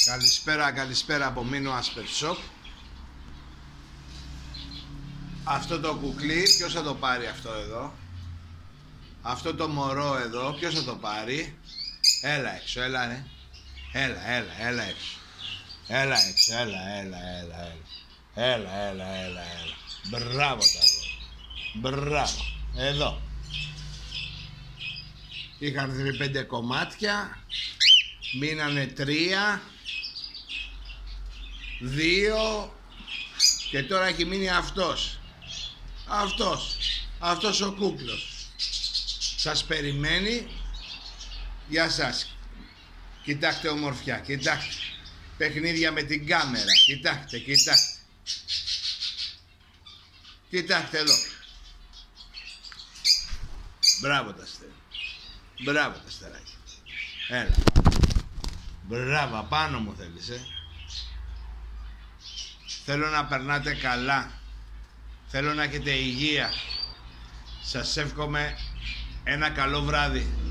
Καλησπέρα, καλησπέρα από Μίνο Asper Shop. Αυτό το κουκλί, ποιος θα το πάρει αυτό εδώ? Αυτό το μωρό εδώ, ποιος θα το πάρει? Έλα έξω, έλα ρε. Έλα έξω. Έλα έξω, έλα. Μπράβο τα αγόρια. Μπράβο. Εδώ. Είχαν δει 5 κομμάτια. Μείνανε 3. 2. Και τώρα έχει μείνει αυτός. Αυτός ο κούκλος. Σας περιμένει. Γεια σας. Κοιτάξτε ομορφιά, κοιτάξτε. Παιχνίδια με την κάμερα. Κοιτάξτε. Κοιτάξτε εδώ. Μπράβο τα στεράκια. Έλα. Μπράβο, πάνω μου θέλεις, Θέλω να περνάτε καλά. Θέλω να έχετε υγεία. Σας εύχομαι ένα καλό βράδυ.